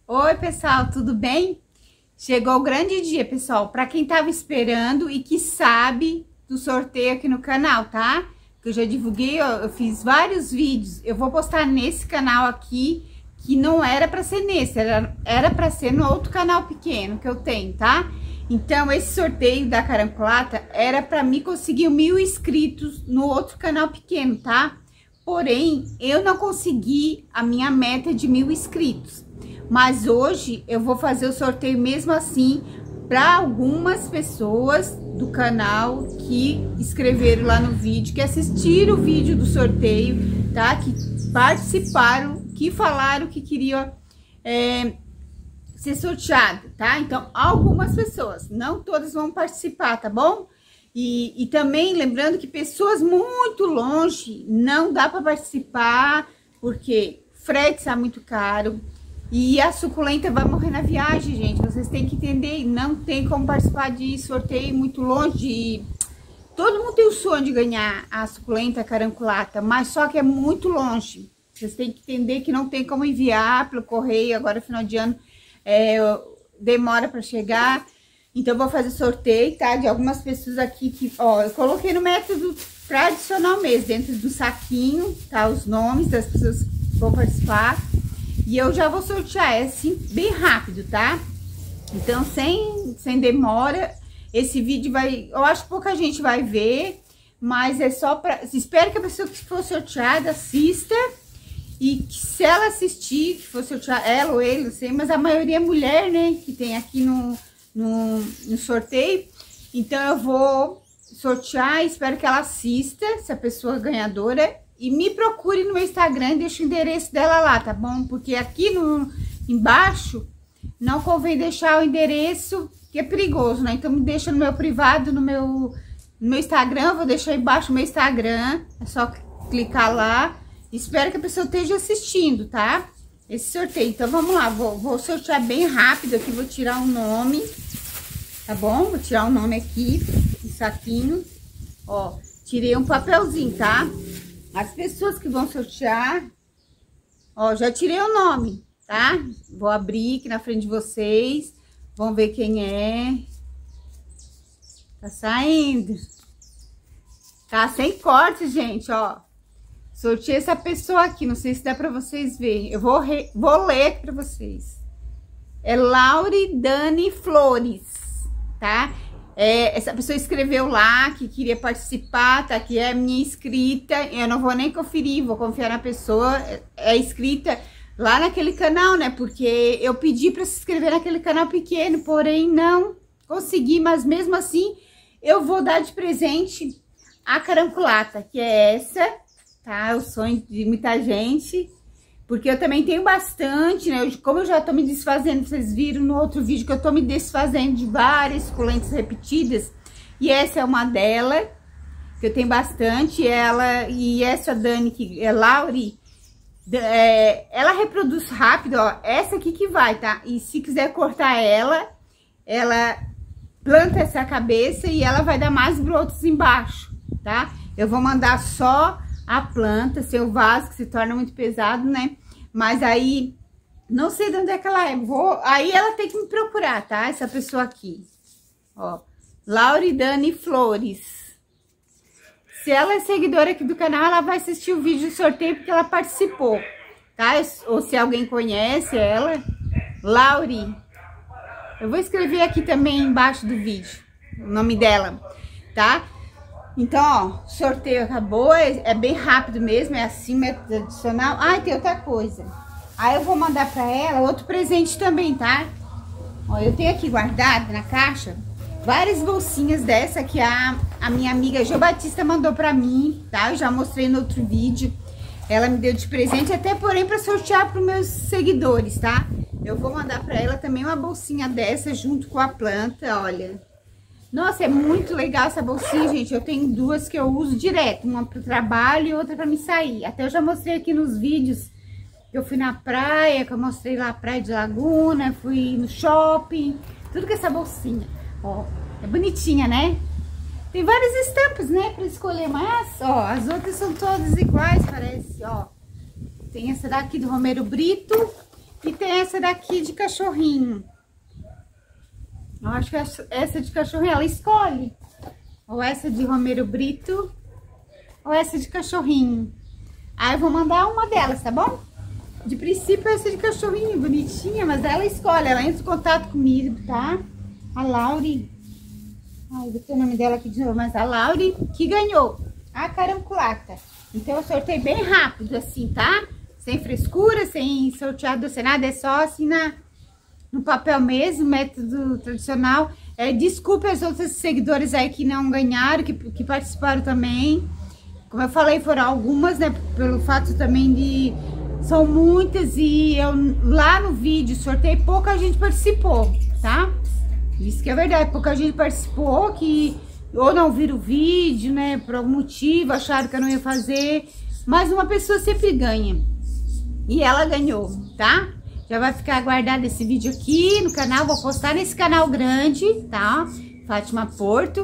Oi, pessoal, tudo bem? Chegou o grande dia, pessoal, para quem tava esperando e que sabe do sorteio aqui no canal, tá? Que eu já divulguei, eu fiz vários vídeos. Eu vou postar nesse canal aqui, que não era para ser nesse, era para ser no outro canal pequeno que eu tenho, tá? Então, esse sorteio da Caramculata era para mim conseguir 1000 inscritos no outro canal pequeno, tá? Porém, eu não consegui a minha meta de 1000 inscritos. Mas hoje eu vou fazer o sorteio mesmo assim para algumas pessoas do canal que escreveram lá no vídeo, que assistiram o vídeo do sorteio, tá? Que participaram, que falaram que queriam ser sorteado, tá? Então, algumas pessoas, não todas vão participar, tá bom? E também lembrando que pessoas muito longe não dá para participar, porque frete está muito caro. E a suculenta vai morrer na viagem, gente. Vocês têm que entender, não tem como participar de sorteio muito longe. Todo mundo tem o sonho de ganhar a suculenta caranculata, mas só que é muito longe. Vocês têm que entender que não tem como enviar pelo correio, agora final de ano demora para chegar. Então, eu vou fazer sorteio, tá? De algumas pessoas aqui que, ó, eu coloquei no método tradicional mesmo, dentro do saquinho, tá? Os nomes das pessoas que vão participar. E eu já vou sortear, é assim, bem rápido, tá? Então, sem demora, esse vídeo vai... Eu acho que pouca gente vai ver, mas é só pra... Espero que a pessoa que for sorteada assista. E que se ela assistir, que for sortear ela ou ele, não sei, mas a maioria é mulher, né? Que tem aqui no sorteio. Então, eu vou sortear, espero que ela assista, se a pessoa é ganhadora. E me procure no meu Instagram, deixa o endereço dela lá, tá bom? Porque aqui embaixo não convém deixar o endereço, que é perigoso, né? Então me deixa no meu privado, no meu Instagram, eu vou deixar embaixo o meu Instagram. É só clicar lá. Espero que a pessoa esteja assistindo, tá? Esse sorteio. Então vamos lá, vou sortear bem rápido aqui, vou tirar um nome, tá bom? Vou tirar um nome aqui, um saquinho. Ó, tirei um papelzinho, tá? As pessoas que vão sortear, ó, já tirei o nome, tá? Vou abrir aqui na frente de vocês, vão ver quem é. Tá saindo. Tá sem corte, gente, ó. Sorteei essa pessoa aqui, não sei se dá pra vocês verem. Eu vou ler aqui pra vocês. É Lauridane Flores, tá? Essa pessoa escreveu lá que queria participar, tá? Que é minha inscrita. Eu não vou nem conferir, vou confiar na pessoa. É inscrita lá naquele canal, né? Porque eu pedi para se inscrever naquele canal pequeno, porém não consegui. Mas mesmo assim, eu vou dar de presente a caramculata, que é essa, tá? O sonho de muita gente. Porque eu também tenho bastante, né? Como eu já tô me desfazendo, vocês viram no outro vídeo que eu tô me desfazendo de várias suculentas repetidas. E essa é uma delas, que eu tenho bastante. E essa Dani, que é Lauri, ela reproduz rápido, ó. Essa aqui que vai, tá? E se quiser cortar ela planta essa cabeça e ela vai dar mais brotos embaixo, tá? Eu vou mandar só a planta, seu vaso, que se torna muito pesado, né? Mas aí, não sei de onde é que ela é. Aí ela tem que me procurar, tá? Essa pessoa aqui. Ó, Lauridane Flores. Se ela é seguidora aqui do canal, ela vai assistir o vídeo do sorteio porque ela participou, tá? Ou se alguém conhece ela. Lauri. Eu vou escrever aqui também embaixo do vídeo o nome dela, tá? Então, ó, o sorteio acabou, é bem rápido mesmo, é assim, método tradicional. Ah, e tem outra coisa. Aí eu vou mandar pra ela outro presente também, tá? Ó, eu tenho aqui guardado na caixa várias bolsinhas dessa que a minha amiga Jo Batista mandou pra mim, tá? Eu já mostrei no outro vídeo. Ela me deu de presente, até porém pra sortear pros meus seguidores, tá? Eu vou mandar pra ela também uma bolsinha dessa junto com a planta, olha. Nossa, é muito legal essa bolsinha, gente. Eu tenho duas que eu uso direto. Uma para o trabalho e outra para me sair. Até eu já mostrei aqui nos vídeos. Eu fui na praia, que eu mostrei lá a praia de Laguna. Fui no shopping. Tudo com essa bolsinha. Ó, é bonitinha, né? Tem várias estampas, né? Para escolher. Mas, ó, as outras são todas iguais, parece, ó. Tem essa daqui do Romero Brito. E tem essa daqui de cachorrinho. Eu acho que essa de cachorrinho ela escolhe. Ou essa de Romero Brito, ou essa de cachorrinho. Aí eu vou mandar uma delas, tá bom? De princípio essa de cachorrinho, bonitinha, mas ela escolhe, ela entra em contato comigo, tá? A Lauri. Ai, vou ter o nome dela aqui de novo, mas a Lauri que ganhou a caramculata. Então eu sorteio bem rápido, assim, tá? Sem frescura, sem sorteado, sem nada, é só assim no papel mesmo, método tradicional. Desculpe as outras seguidores aí que não ganharam, que participaram também. Como eu falei, foram algumas, né? Pelo fato também de... São muitas e eu lá no vídeo sorteio, pouca gente participou, tá? Isso que é verdade, pouca gente participou, que ou não viram o vídeo, né? Por algum motivo, acharam que eu não ia fazer. Mas uma pessoa sempre ganha. E ela ganhou, tá? Já vai ficar guardado esse vídeo aqui no canal, vou postar nesse canal grande, tá? Fátima Porto.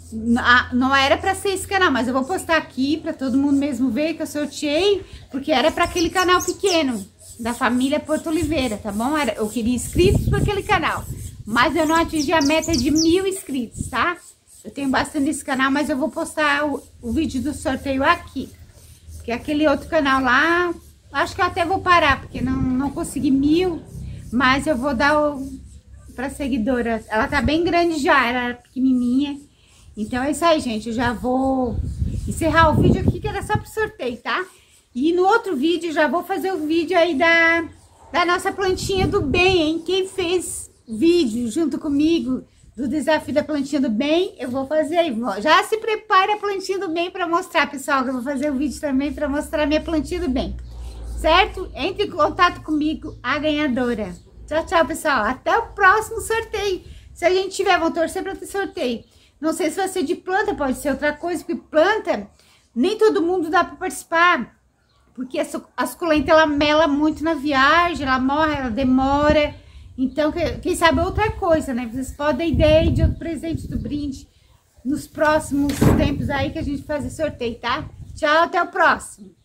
Não era pra ser esse canal, mas eu vou postar aqui pra todo mundo mesmo ver que eu sorteei, porque era pra aquele canal pequeno, da família Porto Oliveira, tá bom? Eu queria inscritos pra aquele canal, mas eu não atingi a meta de 1000 inscritos, tá? Eu tenho bastante nesse canal, mas eu vou postar o vídeo do sorteio aqui, porque aquele outro canal lá, acho que eu até vou parar, porque não consegui 1000, mas eu vou dar pra seguidora. Ela tá bem grande já, era pequenininha. Então é isso aí, gente, eu já vou encerrar o vídeo aqui, que era só pro sorteio, tá? E no outro vídeo, já vou fazer o vídeo aí da nossa plantinha do bem, hein? Quem fez vídeo junto comigo do desafio da plantinha do bem, eu vou fazer aí. Já se prepare a plantinha do bem pra mostrar, pessoal, que eu vou fazer o vídeo também pra mostrar a minha plantinha do bem, certo? Entre em contato comigo, a ganhadora. Tchau, tchau, pessoal. Até o próximo sorteio. Se a gente tiver, vão torcer pra ter sorteio. Não sei se vai ser de planta, pode ser outra coisa, porque planta, nem todo mundo dá para participar. Porque a suculenta, ela mela muito na viagem, ela morre, ela demora. Então, quem sabe outra coisa, né? Vocês podem dar ideia de outro presente do brinde nos próximos tempos aí que a gente faz o sorteio, tá? Tchau, até o próximo.